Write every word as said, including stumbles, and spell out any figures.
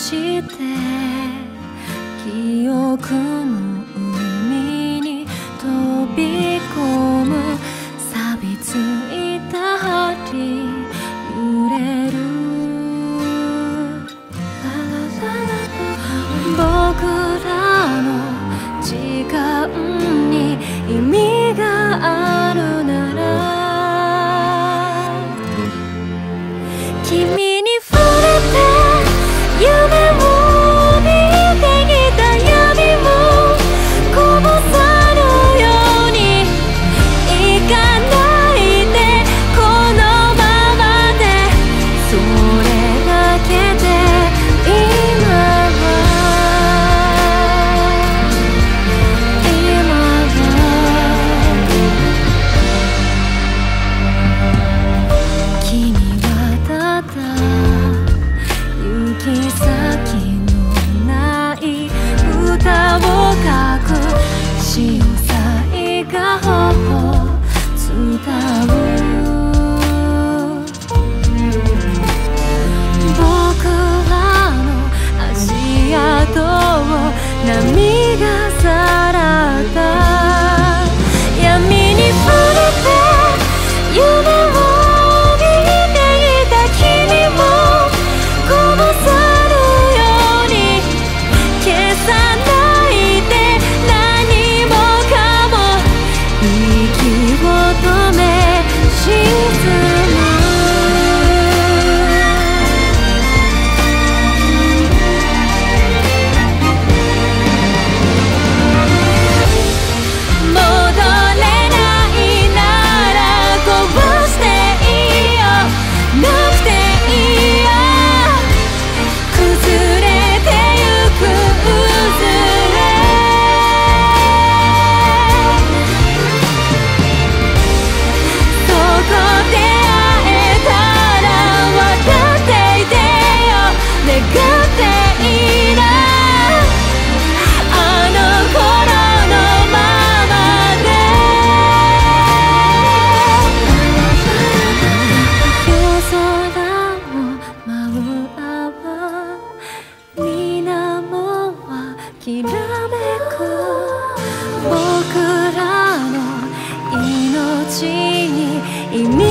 して記憶の海に飛び込む錆びついた針揺れる僕らの時間に意味があるなら君に触れて夢を見てきた闇をこぼさぬように行かないでこのままでそれだけで今は今は君はただ行き先のない歌を書く潮騒が頬伝う僕らの足跡を波がさらった闇に触れて夢を見ていた君をこぼさぬように消さないで何もかも息を止め沈む戻れないなら壊していいよなくていいよ崩れてゆく崩れそこで会えたら笑っていてよ願っていいなあの頃のままで夜空を舞う泡水面はきらめく僕らの命に意味